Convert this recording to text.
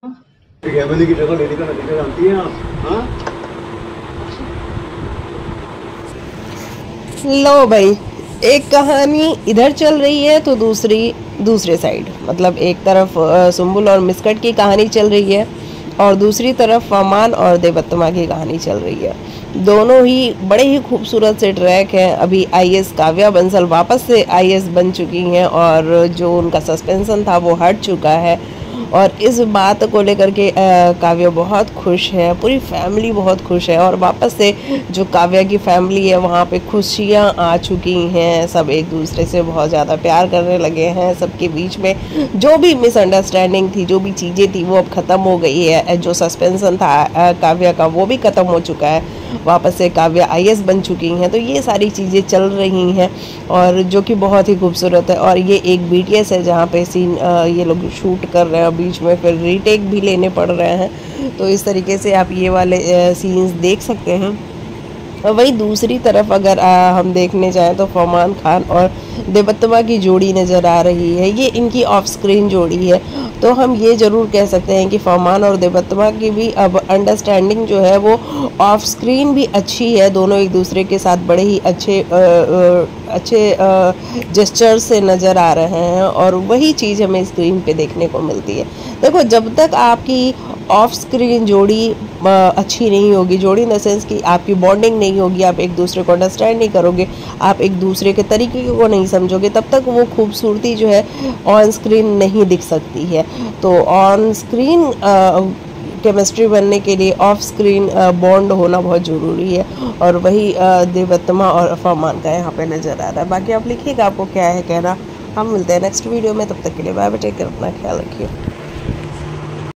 Family की जगह लेने का नतीजा जानती हैं आप? हाँ, लो भाई, एक कहानी इधर चल रही है तो दूसरी दूसरे साइड, मतलब एक तरफ सुम्बुल और मिस्कट की कहानी चल रही है और दूसरी तरफ फरमान और देवत्तमा की कहानी चल रही है। दोनों ही बड़े ही खूबसूरत से ट्रैक हैं। अभी आईएएस काव्या बंसल वापस से आईएएस बन चुकी हैं और जो उनका सस्पेंशन था वो हट चुका है और इस बात को लेकर के काव्या बहुत खुश है, पूरी फैमिली बहुत खुश है और वापस से जो काव्या की फैमिली है वहाँ पे खुशियाँ आ चुकी हैं। सब एक दूसरे से बहुत ज़्यादा प्यार करने लगे हैं। सबके बीच में जो भी मिसअंडरस्टैंडिंग थी, जो भी चीज़ें थी वो अब ख़त्म हो गई है। जो सस्पेंशन था काव्या का वो भी ख़त्म हो चुका है। वापस से काव्या आईएएस बन चुकी हैं। तो ये सारी चीज़ें चल रही हैं और जो कि बहुत ही खूबसूरत है। और ये एक बीटीएस है जहाँ पे सीन ये लोग शूट कर रहे हैं, बीच में फिर रीटेक भी लेने पड़ रहे हैं। तो इस तरीके से आप ये वाले सीन्स देख सकते हैं। और वही दूसरी तरफ अगर हम देखने जाएं तो फरमान खान और देवत्तमा की जोड़ी नज़र आ रही है। ये इनकी ऑफ स्क्रीन जोड़ी है। तो हम ये ज़रूर कह सकते हैं कि फरमान और देवत्तमा की भी अब अंडरस्टैंडिंग जो है वो ऑफ स्क्रीन भी अच्छी है। दोनों एक दूसरे के साथ बड़े ही अच्छे जेस्चर से नज़र आ रहे हैं और वही चीज़ हमें स्क्रीन पे देखने को मिलती है। देखो, जब तक आपकी ऑफ स्क्रीन जोड़ी अच्छी नहीं होगी, जोड़ी इन द सेंस कि आपकी बॉन्डिंग नहीं होगी, आप एक दूसरे को अंडरस्टैंड नहीं करोगे, आप एक दूसरे के तरीके को नहीं समझोगे, तब तक वो खूबसूरती जो है ऑन स्क्रीन नहीं दिख सकती है। तो ऑन स्क्रीन केमिस्ट्री बनने के लिए ऑफ स्क्रीन बॉन्ड होना बहुत ज़रूरी है और वही देवत्तमा और फरमान का यहाँ पे नज़र आ रहा है। बाकी आप लिखिएगा आपको क्या है कहना। हम मिलते हैं नेक्स्ट वीडियो में, तब तक के लिए बाय बाय, टेक केयर, अपना ख्याल रखिए।